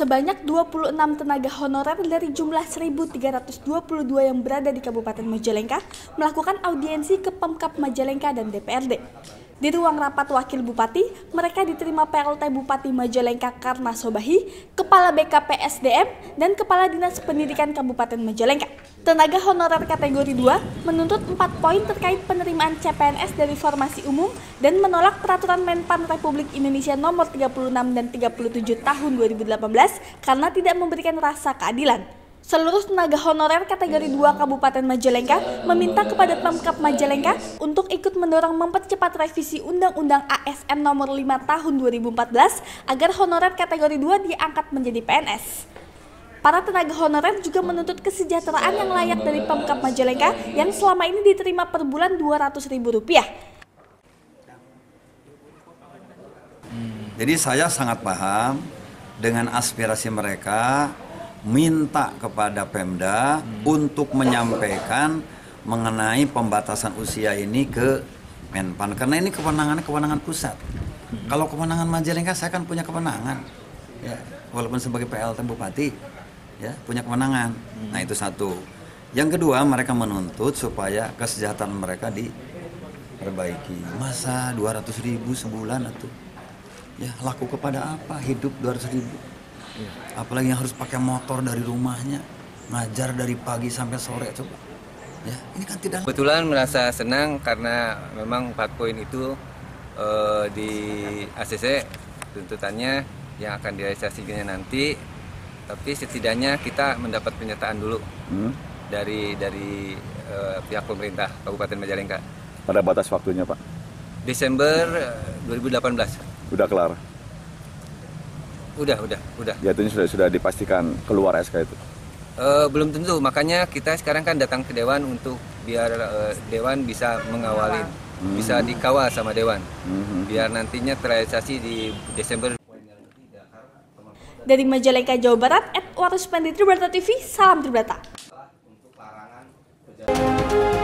Sebanyak 26 tenaga honorer dari jumlah 1.322 yang berada di Kabupaten Majalengka melakukan audiensi ke Pemkab Majalengka dan DPRD. Di ruang rapat Wakil Bupati, mereka diterima PLT Bupati Majalengka Karna Sobahi, Kepala BKP SDM, dan Kepala Dinas Pendidikan Kabupaten Majalengka. Tenaga honorer kategori 2 menuntut 4 poin terkait penerimaan CPNS dari formasi umum dan menolak Peraturan Menpan Republik Indonesia Nomor 36 dan 37 Tahun 2018 karena tidak memberikan rasa keadilan. Seluruh tenaga honorer kategori 2 Kabupaten Majalengka meminta kepada Pemkab Majalengka untuk ikut mendorong mempercepat revisi Undang-Undang ASN Nomor 5 Tahun 2014 agar honorer kategori 2 diangkat menjadi PNS. Para tenaga honorer juga menuntut kesejahteraan yang layak dari Pemkab Majalengka yang selama ini diterima per bulan Rp200.000. Jadi saya sangat paham dengan aspirasi mereka, minta kepada Pemda untuk menyampaikan mengenai pembatasan usia ini ke Menpan, karena ini kewenangan pusat. Kalau kewenangan Majalengka saya kan punya kewenangan, ya, walaupun sebagai PLT Bupati, ya, punya kewenangan. Nah itu satu. Yang kedua, mereka menuntut supaya kesejahteraan mereka diperbaiki. Masa 200.000 sebulan atau ya laku kepada apa hidup 200.000? Apalagi yang harus pakai motor dari rumahnya, ngajar dari pagi sampai sore, coba. Ya, ini kan tidak. Kebetulan merasa senang karena memang 4 poin itu di ACC tuntutannya yang akan direalisasikannya nanti, tapi setidaknya kita mendapat pernyataan dulu dari pihak pemerintah Kabupaten Majalengka. Pada batas waktunya, Pak? Desember 2018. Udah kelar? Udah. Ya, itu sudah dipastikan keluar SK itu? Belum tentu, makanya kita sekarang kan datang ke Dewan untuk biar Dewan bisa mengawalin, bisa dikawal sama Dewan, biar nantinya terrealisasi di Desember. Dari Majalengka, Jawa Barat, Edward Ruspendi, Tribrata TV, salam Tribrata.